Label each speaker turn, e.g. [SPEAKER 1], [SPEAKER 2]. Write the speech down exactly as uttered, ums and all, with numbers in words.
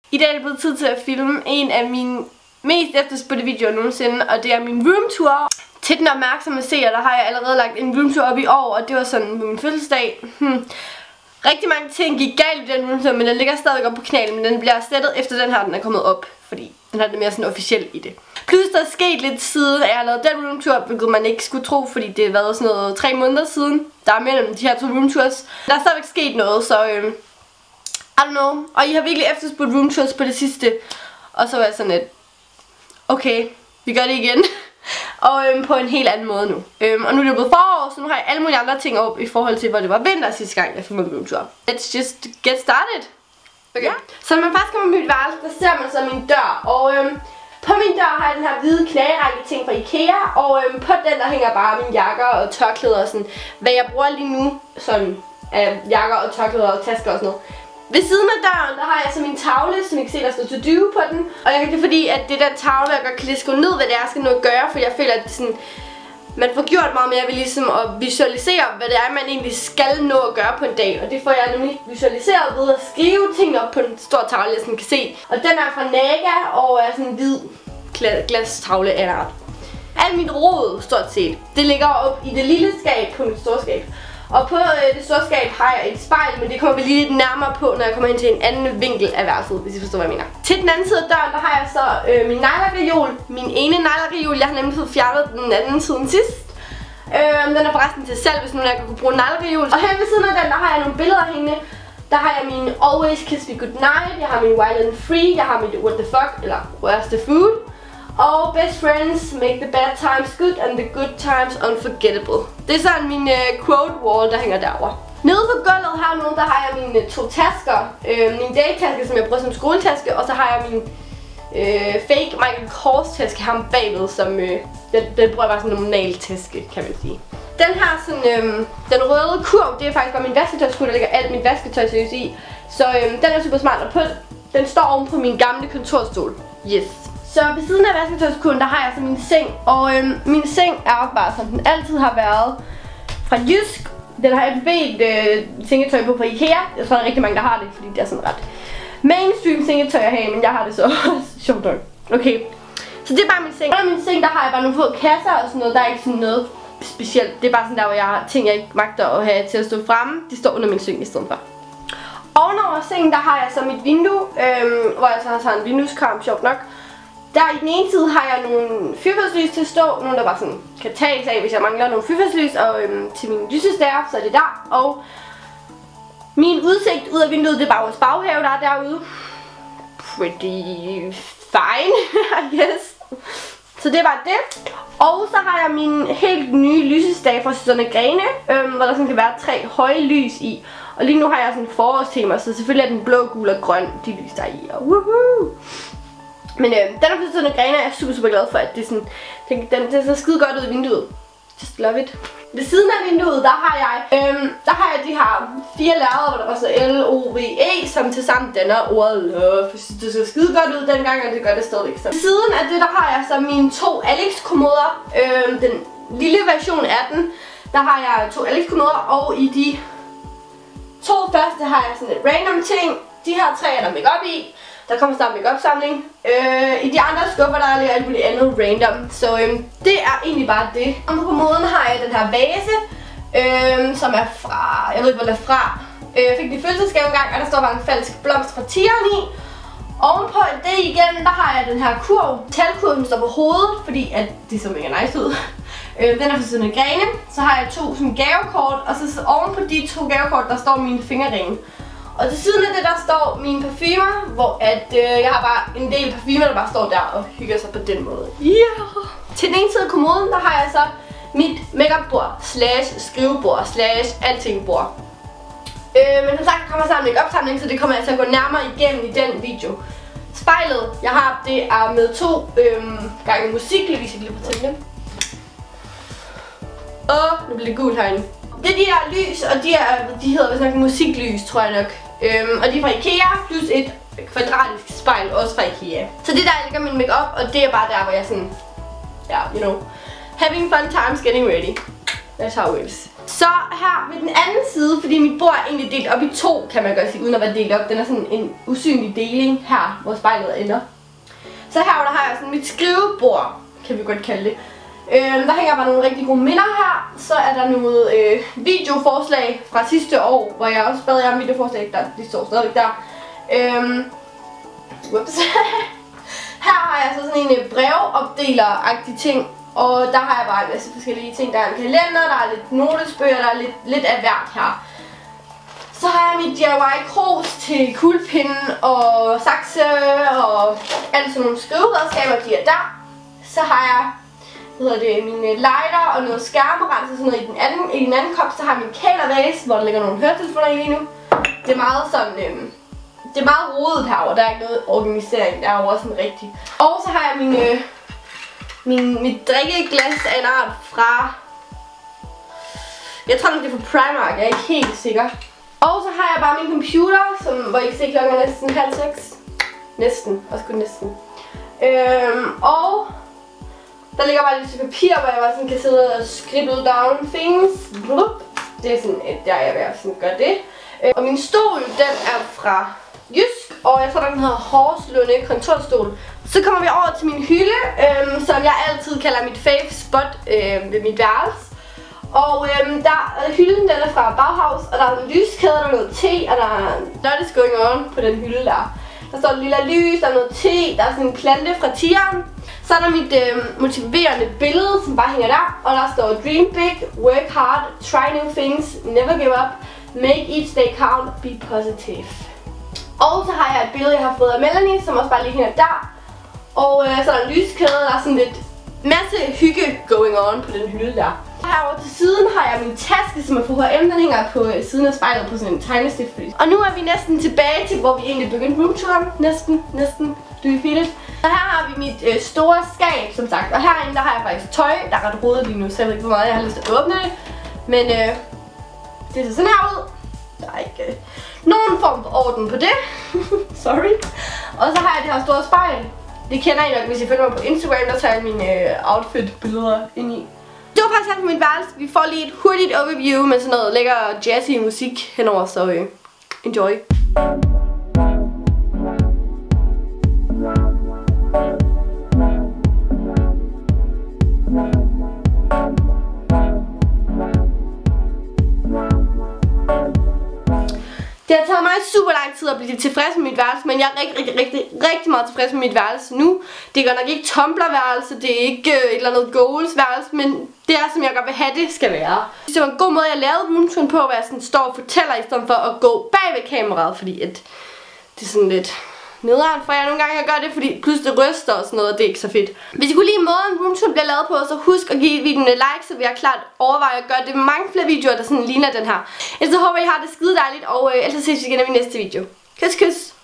[SPEAKER 1] I dag er det blevet tid til at filme en af mine mest efterspurgte videoer nogensinde, og det er min roomtour. Til den opmærksomme seer, der har jeg allerede lagt en roomtour op i år, og det var sådan på min fødselsdag. Hmm. Rigtig mange ting gik galt i den roomtour, men den ligger stadig op på kanalen, men den bliver slettet efter den her, den er kommet op, fordi den har det mere sådan officielt i det. Plus der er sket lidt siden, at jeg har lavet den roomtour, hvilket man ikke skulle tro, fordi det har været sådan noget tre måneder siden, der er mellem de her to roomtours. Der er stadigvæk sket noget, så øhm, I don't know. Og I har virkelig efterspurgt roomtours på det sidste, og så var jeg sådan lidt, okay, vi gør det igen. Og øhm, på en helt anden måde nu. Øhm, og nu er det blevet forår, så nu har jeg alle mulige andre ting op i forhold til, hvor det var vinter sidste gang, jeg filmede roomtour. Let's just get started. Okay. Ja. Så når man først kommer med mit værelse, der ser man så min dør. Og øhm, på min dør har jeg den her hvide knagerække ting fra IKEA. Og øhm, på den der hænger bare mine jakker og tørklæder og sådan, hvad jeg bruger lige nu. Sådan af jakker og tørklæder og tasker og sådan noget. Ved siden af døren, der har jeg så min tavle, som I kan se, der står to do på den. Og jeg, det er fordi, at det er den tavle, jeg godt kan lige skrive ned, hvad det er, jeg skal nå at gøre. For jeg føler, at det sådan, man får gjort meget mere ved ligesom at visualisere, hvad det er, man egentlig skal nå at gøre på en dag. Og det får jeg nemlig visualiseret ved at skrive ting op på en stor tavle, jeg sådan kan se. Og den er fra Naga og er sådan en hvid glastavle af en art. Alt mit rod, stort set, det ligger op i det lille skab på mit store skab. Og på øh, det store skab har jeg et spejl, men det kommer vi lige lidt nærmere på, når jeg kommer hen til en anden vinkel af værelset, hvis I forstår, hvad jeg mener. Til den anden side af døren, der har jeg så øh, min nejlerreol. Min ene nejlerreol, jeg har nemlig fået fjernet den anden siden sidst. Øh, den er forresten til salg, hvis nogen af jer kan bruge en nejlerreol. Og her ved siden af den, der har jeg nogle billeder hængende. Der har jeg min Always Kiss Me Goodnight, jeg har min Wild and Free, jeg har mit What the Fuck, eller Where's the Food. Og Best Friends Make the Bad Times Good and the Good Times Unforgettable. Det er sådan min uh, quote wall, der hænger derovre. Nede på gulvet hernede, der har jeg mine to tasker. Øh, min daytaske, som jeg bruger som skoletaske, og så har jeg min øh, fake Michael Kors taske her bagved, som øh, den, den bruger jeg bare som en normal taske, kan man sige. Den her sådan, øh, den røde kurv, det er faktisk bare min vasketøjskurv, der ligger alt mit vasketøj seriøst i. Så øh, den er super smart at putte. Den står oven på min gamle kontorstol. Yes. Så ved siden af vasketøjskurven, der har jeg så min seng, og øhm, min seng er bare som den altid har været fra Jysk. Den har jeg bedt øh, sengetøj på fra IKEA. Jeg tror, der er rigtig mange, der har det, fordi det er sådan ret mainstream sengetøj at have, men jeg har det så også sjovt nok. Okay, så det er bare min seng. Under min seng, der har jeg bare nogle få kasser og sådan noget. Der er ikke sådan noget specielt. Det er bare sådan der, hvor jeg har ting, jeg ikke magter at have til at stå fremme. De står under min seng i stedet for. Ovenover sengen, der har jeg så mit vindue, øhm, hvor jeg så har sådan en vindueskarm, sjovt nok. Der i den ene side har jeg nogle fyrfadslys til at stå, nogle der bare sådan kan tages af, hvis jeg mangler nogle fyrfadslys, og øhm, til min lysestager, så er det der. Og min udsigt ud af vinduet, det er bare vores baghave, der er derude. Pretty fine, I guess. Så det var det. Og så har jeg min helt nye lysestage fra Susanne Grene, øhm, hvor der sådan kan være tre høje lys i. Og lige nu har jeg sådan et forårstema, så selvfølgelig er den blå, gul og grøn, de lys der er i. Og woohoo! Men øh, den er sådan en grene, jeg er super super glad for, at det er sådan, den, den, den ser skide godt ud i vinduet. Just love it. Ved siden af vinduet, der har jeg, øhm, der har jeg de her fire lærreder, hvor der var så L O V E, som tilsammen danner ordet love. Det ser skide godt ud dengang, og det gør det stadigvæk. Ved siden af det, der har jeg så mine to Alex-kommoder. Øhm, den lille version af den, der har jeg to Alex-kommoder, og i de to første har jeg sådan et random ting. De her tre er der make-up i. Der kommer snart make-up samling. Øh, I de andre skuffer, der ligger alt muligt andet random. Så øhm, det er egentlig bare det. Og på kommoden har jeg den her vase, øhm, som er fra, jeg ved ikke hvor den er fra. Øh, jeg fik det i fødselsdagsgave engang, og der står bare en falsk blomst fra tigeren i. Ovenpå det igen, der har jeg den her kurv. Talkurven står på hovedet, fordi at det så mega nice ud. øh, den er fra Susanne Grene. Så har jeg to sådan gavekort, og så ovenpå de to gavekort, der står mine fingerringe. Og til siden af det, der står mine parfumer, hvor at, øh, jeg har bare en del parfumer, der bare står der og hygger sig på den måde. Yeah. Til den ene side af kommoden, der har jeg så mit make-up-bord, slash skrivebord, slash alting-bord. Øh, men som sagt, der kommer sammen en make-up-samling, så det kommer jeg til at gå nærmere igennem i den video. Spejlet, jeg har, det er med to øh, gange musik, hvis jeg lige på tænde. Og nu bliver det gult herinde. Det er de her lys, og de, er, de hedder vist nok musiklys, tror jeg nok. Øhm, og de er fra IKEA, plus et kvadratisk spejl, også fra IKEA. Så det der, jeg lægger min make-up, og det er bare der, hvor jeg sådan, ja, yeah, you know, having fun times getting ready. That's how it is. Så her ved den anden side, fordi mit bord er egentlig delt op i to, kan man godt sige, uden at være delt op. Den er sådan en usynlig deling her, hvor spejlet ender. Så her der har jeg sådan mit skrivebord, kan vi godt kalde det. Øh, der hænger bare nogle rigtig gode minder her. Så er der noget øh, videoforslag fra sidste år, hvor jeg også bad jer om videoforslag, der de står stadigvæk der. Øh, whoops. Her har jeg så sådan en øh, brevopdeler-agtig ting. Og der har jeg bare en masse forskellige ting. Der er en kalender, der er lidt notesbøger, der er lidt, lidt af hvert her. Så har jeg mit D I Y krus til kuglepinden og sakse og alle sådan nogle skriveredskaber, de er der. Så har jeg hvad hedder det, mine lighter og noget skærmerens og sådan noget i den anden, i den anden kop. Så har jeg min kælervase, hvor der ligger nogle høretelefoner i lige nu. Det er meget sådan, øhm, det er meget rodet herovre. Der er ikke noget organisering derovre sådan rigtigt. Og så har jeg min, øh, min, mit drikkeglas af en art fra, jeg tror nok det er fra Primark, jeg er ikke helt sikker. Og så har jeg bare min computer, som, hvor I kan se klokken er næsten halv seks. Næsten, også kun næsten. Øhm, og der ligger bare lidt papir, hvor jeg bare sådan kan sidde og scribble down things. Det er sådan, der jeg er ved at sådan gøre det. Og min stol, den er fra Jysk, og jeg tror, den hedder Horslunde kontorstol. Så kommer vi over til min hylde, øhm, som jeg altid kalder mit fave spot øhm, ved mit værelse. Og øhm, der, hylden den er fra Bauhaus, og der er en lyskæde, der er noget te, og der er lot is going on på den hylde der. Der står et lille lys, der er noget te, der er sådan en plante fra tigeren. Så er der mit øh, motiverende billede, som bare hænger der, og der står Dream big, work hard, try new things, never give up, make each day count, be positive. Og så har jeg et billede, jeg har fået af Melanie, som også bare lige hænger der. Og øh, så er der en lyskæde, der er sådan lidt masse hygge going on på den hylde der. Herovre til siden har jeg min taske, som er fra H og M, den hænger på øh, siden af spejlet på sådan en tegnestift. Og nu er vi næsten tilbage til, hvor vi egentlig begyndte roomturen. Næsten, næsten. Do you feel it? Og her har vi mit øh, store skab, som sagt. Og herinde der har jeg faktisk tøj, der er ret rodet lige nu, så jeg ved ikke, hvor meget jeg har lyst til at åbne det. Men øh, det ser sådan her ud. Der er ikke øh, nogen form for orden på det. Sorry. Og så har jeg det her store spejl. Det kender I nok, hvis I følger mig på Instagram, der tager jeg mine øh, outfit-billeder ind i. Det var faktisk alt på mit værelse. Vi får lige et hurtigt overview med sådan noget lækker jazzy musik henover, så øh, enjoy. Det har taget mig super lang tid at blive tilfreds med mit værelse, men jeg er rigtig, rigtig, rigtig, rigtig meget tilfreds med mit værelse nu. Det er godt nok ikke Tumblr-værelse, det er ikke øh, et eller andet goals-værelse, men det er, som jeg godt vil have, det skal være. Det var en god måde, jeg lavede roomturen på, hvor jeg sådan står og fortæller, i stedet for at gå bag ved kameraet, fordi at det er sådan lidt nederen for jer nogle gange at gøre det, fordi pludselig det ryster og sådan noget, og det er ikke så fedt. Hvis I kunne lide måden roomturen bliver lavet på, så husk at give videoen et like, så vil jeg klart overveje at gøre det med mange flere videoer, der sådan ligner den her. Ellers så håber jeg, I har det skide dejligt, og øh, ellers ses vi igen i min næste video. Kys, kys!